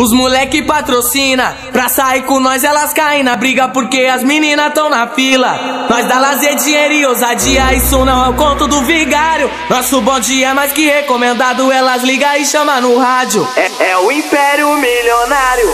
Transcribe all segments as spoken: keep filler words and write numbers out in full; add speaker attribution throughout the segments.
Speaker 1: Os moleque patrocina, pra sair com nós elas caem na briga porque as meninas tão na fila. Nós dá lazer, dinheiro e ousadia, isso não é o conto do vigário. Nosso bom dia é mais que recomendado, elas ligam e chamam no rádio. É, é o Império Milionário.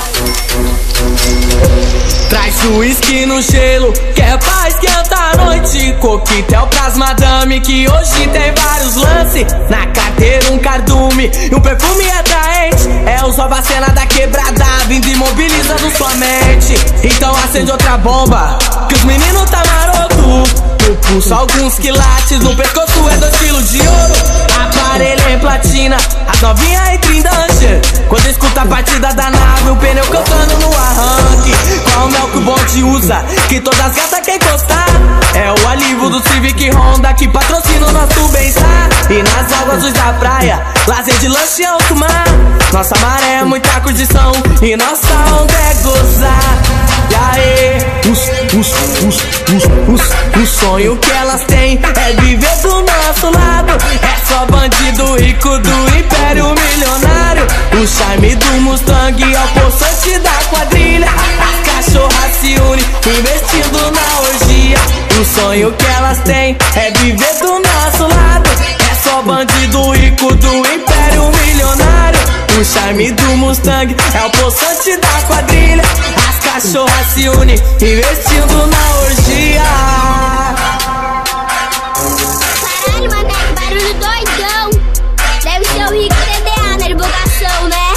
Speaker 1: Traz o uísque no gelo, que é pra esquentar a noite. Coquetel pras madame, que hoje tem vários lances. Na carteira um cardume e um perfume atraente. É os nova cena da quebrada, vindo imobilizando sua mente. Então acende outra bomba, que os meninos tá maroto. No pulso alguns quilates, no pescoço é dois quilos de ouro. Aparelho em platina, as novinhas entram em danger. Quando escuta a batida da nave, o pneu cantando no arranque. Qual mel que o bonde usa, que todas as gatas quer encostar. É o alívio do Civic Honda, que patrocina o nosso bem-estar. E nas águas azuis da praia, lazer de lanche alto mar. Nossa maré é muita curtição e nossa onda é gozar. E aí, os, os, os, os, os, o sonho que elas têm é viver do nosso lado. É só bandido rico do Império Milionário. O charme do Mustang é o poçante da quadrilha. As cachorras se unem, investindo na orgia. O sonho que elas têm é viver do nosso lado. É só bandido rico do Império Milionário. O charme do Mustang é o poçante da quadrilha. As cachorras se unem, investindo na orgia.
Speaker 2: Caralho, mané, que barulho doidão. Deve ser o Rico T D A na divulgação, né?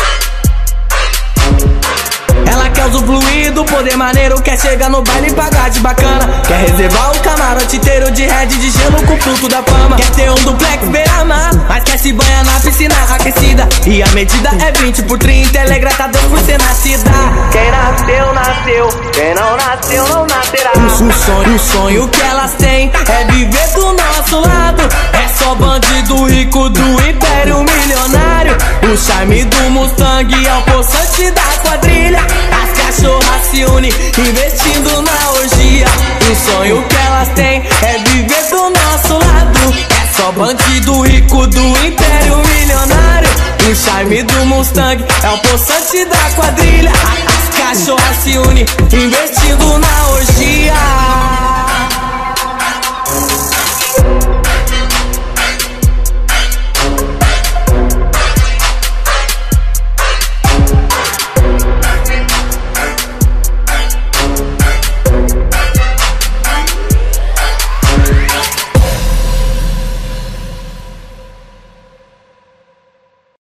Speaker 1: Ela quer uso fluido, poder maneiro. Quer chegar no baile e pagar de bacana. Quer reservar o camarote inteiro de red de gelo com fruto da fama. Quer ter um duplex beira-mar, mas quer se banhar na piscina aquecida. E a medida é vinte por trinta, ela é grata a Deus por ser nascida. Quem nasceu, nasceu. Quem não nasceu, não nascerá. O, o, sonho, o sonho que elas têm é viver do nosso lado. É só bandido rico do Império Milionário. O charme do Mustang é o poçante da quadrilha. As cachorras se unem, investindo na orgia. O sonho que elas têm é viver do nosso lado. É só bandido rico do Império Milionário. O charme do Mustang é o poçante da quadrilha. As cachorras se unem, investindo na orgia.